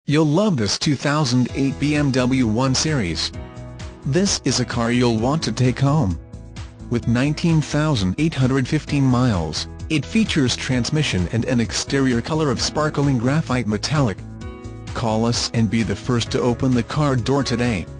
You'll love this 2008 BMW 1 Series. This is a car you'll want to take home. With 19,815 miles, it features transmission and an exterior color of sparkling graphite metallic. Call us and be the first to open the car door today.